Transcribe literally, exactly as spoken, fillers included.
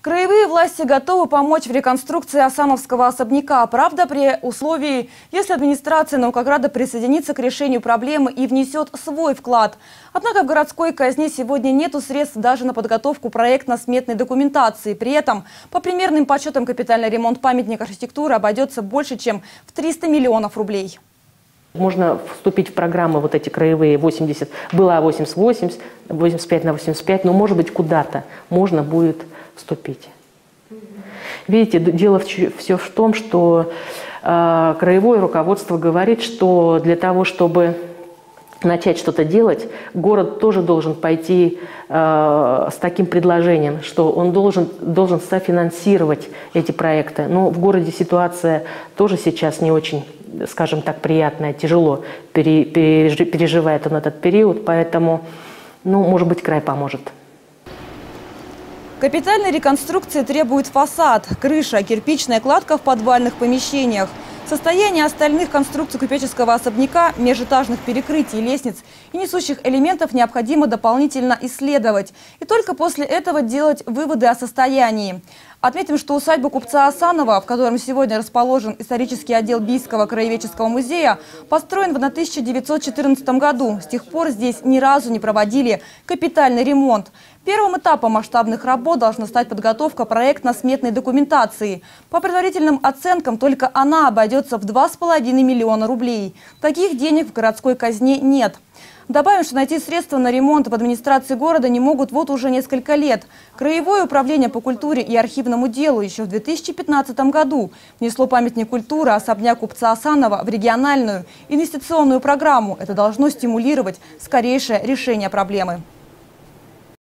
Краевые власти готовы помочь в реконструкции Асановского особняка. Правда, при условии, если администрация Наукограда присоединится к решению проблемы и внесет свой вклад. Однако в городской казне сегодня нету средств даже на подготовку проектно-сметной документации. При этом, по примерным подсчетам, капитальный ремонт памятника архитектуры обойдется больше, чем в триста миллионов рублей. Можно вступить в программы вот эти краевые восемьдесят, была восемьдесят восемьдесят, восемьдесят пять на восемьдесят пять, но может быть куда-то можно будет вступить. Видите, дело все в том, что э, краевое руководство говорит, что для того, чтобы начать что-то делать, город тоже должен пойти э, с таким предложением, что он должен, должен софинансировать эти проекты. Но в городе ситуация тоже сейчас не очень, скажем так, приятная, тяжело пере, пережи, переживает он этот период, поэтому, ну, может быть, край поможет. Капитальной реконструкции требует фасад, крыша, кирпичная кладка в подвальных помещениях. Состояние остальных конструкций купеческого особняка, межэтажных перекрытий, лестниц и несущих элементов необходимо дополнительно исследовать. И только после этого делать выводы о состоянии. Отметим, что усадьба купца Асанова, в котором сегодня расположен исторический отдел Бийского краеведческого музея, построен в тысяча девятьсот четырнадцатом году. С тех пор здесь ни разу не проводили капитальный ремонт. Первым этапом масштабных работ должна стать подготовка проектно-сметной документации. По предварительным оценкам, только она обойдется в два с половиной миллиона рублей. Таких денег в городской казне нет. Добавим, что найти средства на ремонт в администрации города не могут вот уже несколько лет. Краевое управление по культуре и архивному делу еще в две тысячи пятнадцатом году внесло памятник культуры особняк купца Асанова в региональную инвестиционную программу. Это должно стимулировать скорейшее решение проблемы.